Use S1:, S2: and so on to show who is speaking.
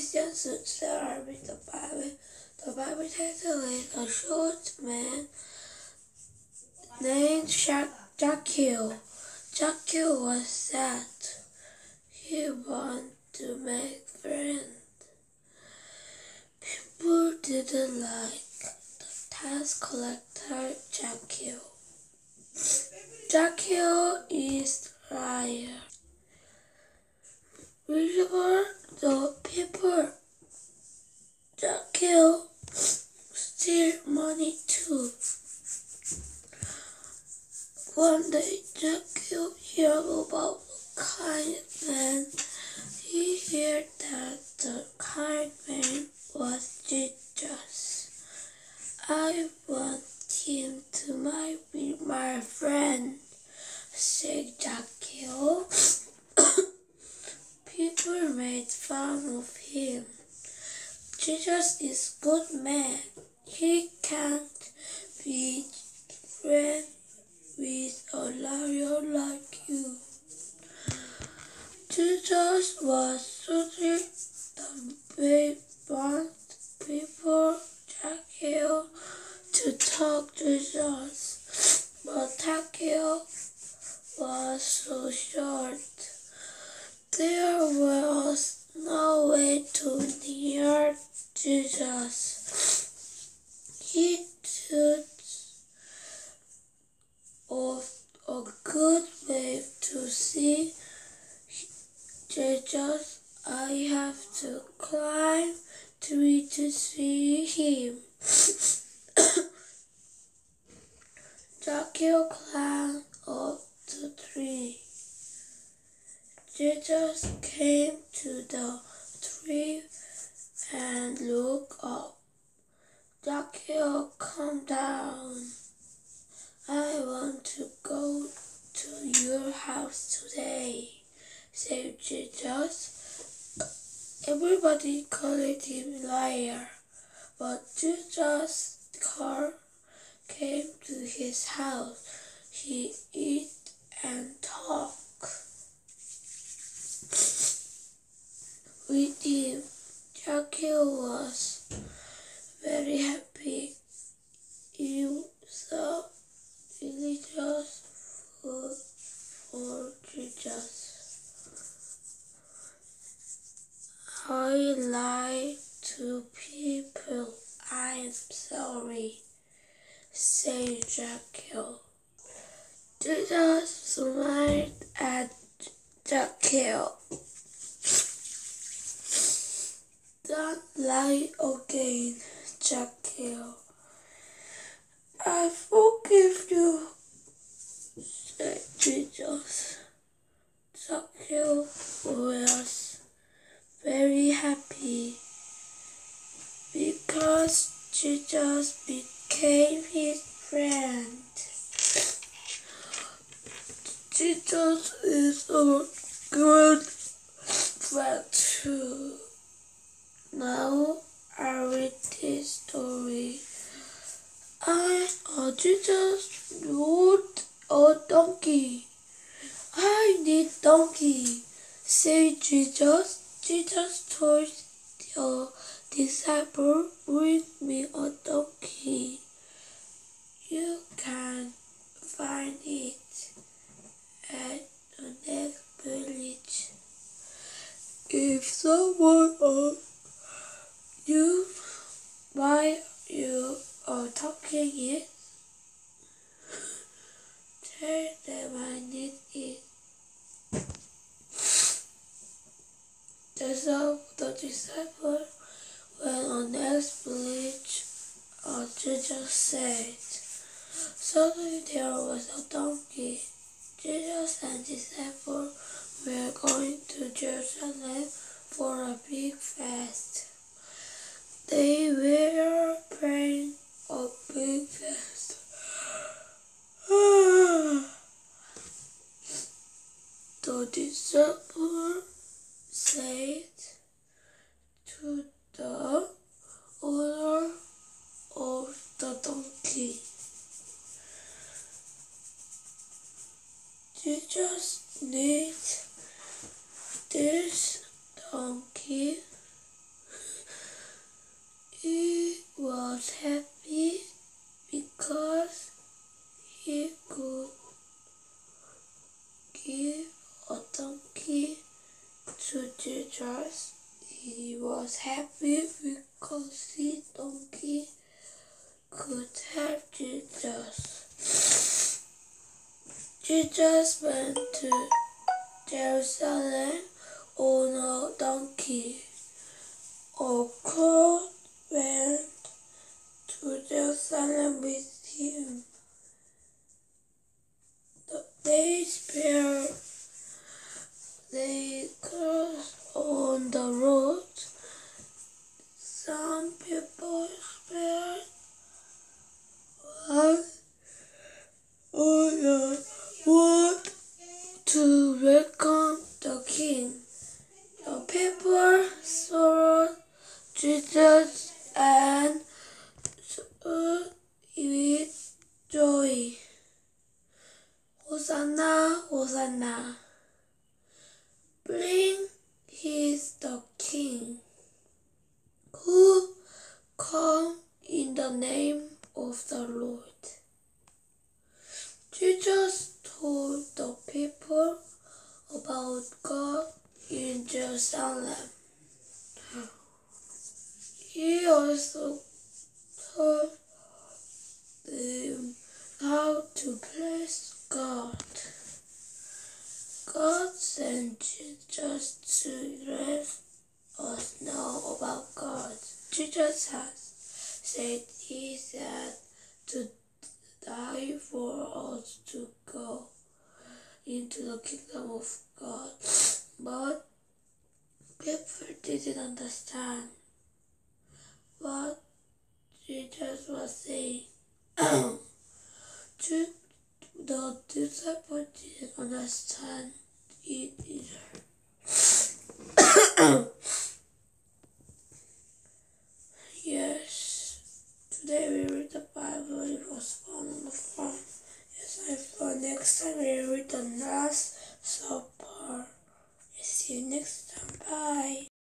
S1: Christians should start with the Bible. The Bible takes a short man named Zacchaeus. Zacchaeus was sad. He wanted to make friends. People didn't like the tax collector Zacchaeus. Zacchaeus is liar. Before the people, Zacchaeus steal money too. One day, Zacchaeus heard about the kind man. He heard that the kind man was Jesus. I want him to be my friend, said Zacchaeus. People made fun of him. Jesus is a good man. He can't be friends with a liar like you. Jesus was sorry the want people Zacchaeus to talk to Jesus, but Zacchaeus was so short. There was no way to near Jesus. He thought of a good way to see Jesus. I have to climb a tree to see him. Zacchaeus climbed up the tree. Jesus came to the tree and looked up. Zacchaeus, come down. I want to go to your house today, said Jesus. Everybody called him liar, but Jesus' car came to his house. He ate and talked with him. Zacchaeus was very happy. He saw delicious food for Jesus. I lied to people. I am sorry, said Zacchaeus. Jesus smiled at Zacchaeus. Don't lie again, Zacchaeus. I forgive you, said Jesus. Zacchaeus was very happy because Jesus became his friend. Jesus is a good friend too. Now I read this story. Jesus rode a donkey. I need donkey, said Jesus. Jesus told the disciple, bring me a donkey. You can find it at the next village. If someone asks you why you are taking it, tell them I need it. The disciple went on the next village, as Jesus said. Suddenly there was a donkey. Jesus and disciples were going to Jerusalem for a big fest. They were praying a big fest. The disciple said to the owner of the donkey, Jesus needs this donkey He was happy because he could give a donkey to Jesus. He was happy because his donkey could help Jesus. Jesus went to Jerusalem on a donkey. A crowd went to Jerusalem with him. They crossed on the road. Some people spared one on the road to welcome the king. The people saw Jesus and shouted with joy. Hosanna, Hosanna. Bring is the King, who come in the name of the Lord. Jesus told the people about God in Jerusalem. He also told them how to bless God. God sent Jesus to let us know about God. Jesus has said he had to die for us to go into the kingdom of God. But people didn't understand what Jesus was saying. The disciples didn't understand it either. Yes, today we read the Bible. It was fun on the farm. Yes, I thought next time we read the last